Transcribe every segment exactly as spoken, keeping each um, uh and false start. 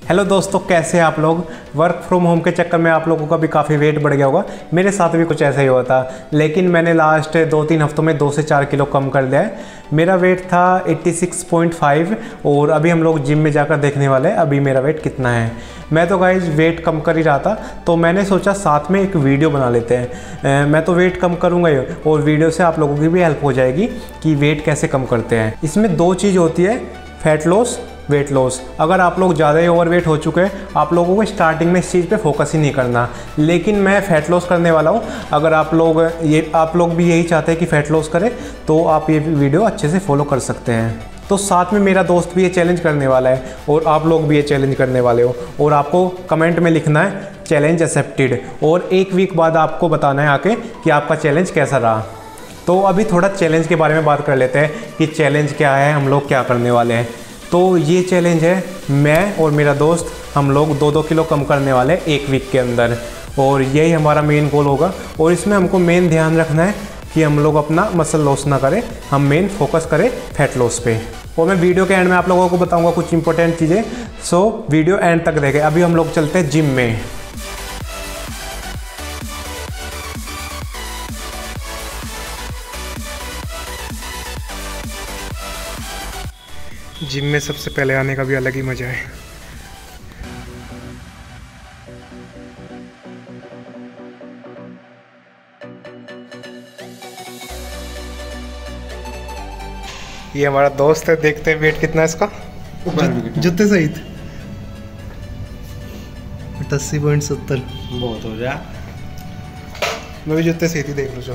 Hello दोस्तों, कैसे हैं आप लोग। वर्क फ्रॉम होम के चक्कर में आप लोगों का भी काफ़ी वेट बढ़ गया होगा। मेरे साथ भी कुछ ऐसा ही हुआ था, लेकिन मैंने लास्ट दो तीन हफ्तों में दो से चार किलो कम कर लिया है। मेरा वेट था छियासी पॉइंट पाँच और अभी हम लोग जिम में जाकर देखने वाले हैं अभी मेरा वेट कितना है। मैं तो गाइज वेट कम कर ही रहा था, तो मैंने सोचा साथ में एक वीडियो बना लेते हैं। मैं तो वेट कम करूँगा ही और वीडियो से आप लोगों की भी हेल्प हो जाएगी कि वेट कैसे कम करते हैं। इसमें दो चीज़ होती है, फैट लॉस, वेट लॉस। अगर आप लोग ज़्यादा ही ओवरवेट हो चुके हैं, आप लोगों को स्टार्टिंग में इस चीज़ पे फोकस ही नहीं करना, लेकिन मैं फ़ैट लॉस करने वाला हूँ। अगर आप लोग ये आप लोग भी यही चाहते हैं कि फ़ैट लॉस करें, तो आप ये वीडियो अच्छे से फॉलो कर सकते हैं। तो साथ में मेरा दोस्त भी ये चैलेंज करने वाला है और आप लोग भी ये चैलेंज करने वाले हो, और आपको कमेंट में लिखना है चैलेंज एक्सेप्टेड, और एक वीक बाद आपको बताना है आके कि आपका चैलेंज कैसा रहा। तो अभी थोड़ा चैलेंज के बारे में बात कर लेते हैं कि चैलेंज क्या है, हम लोग क्या करने वाले हैं। तो ये चैलेंज है, मैं और मेरा दोस्त हम लोग दो दो किलो कम करने वाले हैं एक वीक के अंदर, और यही हमारा मेन गोल होगा। और इसमें हमको मेन ध्यान रखना है कि हम लोग अपना मसल लॉस ना करें, हम मेन फोकस करें फैट लॉस पे। और मैं वीडियो के एंड में आप लोगों को बताऊंगा कुछ इंपॉर्टेंट चीज़ें, सो वीडियो एंड तक देखें। अभी हम लोग चलते हैं जिम में। जिम में सबसे पहले आने का भी अलग ही मज़ा है। ये हमारा दोस्त है, देखते हैं वेट कितना है इसका जूते सहित। अट्ठासी पॉइंट सत्तर बहुत हो गया। मैं भी जूते सहित ही देख लूँ।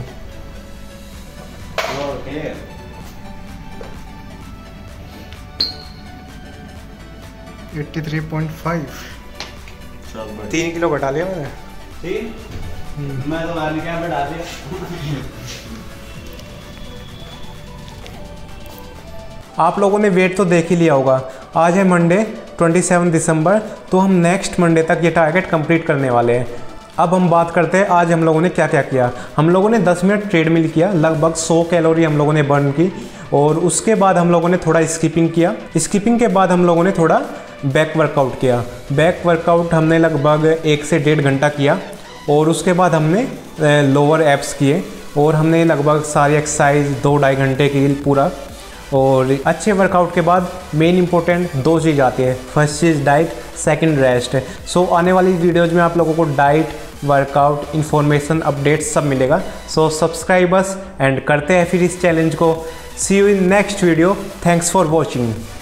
तिरासी पॉइंट पाँच, तीन किलो घटा लिया मैंने। तीन मैं तो वाली क्या बढ़ा दिया। आप लोगों ने वेट तो देख ही लिया होगा। आज है मंडे सत्ताईस दिसंबर, तो हम नेक्स्ट मंडे तक ये टारगेट कंप्लीट करने वाले हैं। अब हम बात करते हैं आज हम लोगों ने क्या क्या किया। हम लोगों ने दस मिनट ट्रेडमिल किया, लगभग सौ कैलोरी हम लोगों ने बर्न की, और उसके बाद हम लोगों ने थोड़ा स्किपिंग किया। स्किपिंग के बाद हम लोगों ने थोड़ा बैक वर्कआउट किया। बैक वर्कआउट हमने लगभग एक से डेढ़ घंटा किया, और उसके बाद हमने लोअर एब्स किए, और हमने लगभग सारी एक्सरसाइज दो ढाई घंटे की पूरा। और अच्छे वर्कआउट के बाद मेन इंपॉर्टेंट दो चीज़ आती है, फर्स्ट चीज़ डाइट, सेकंड रेस्ट। सो आने वाली वीडियोज़ में आप लोगों को डाइट, वर्कआउट, इन्फॉर्मेशन, अपडेट सब मिलेगा। सो सब्सक्राइब अस एंड करते हैं फिर इस चैलेंज को। See you in next video. Thanks for watching.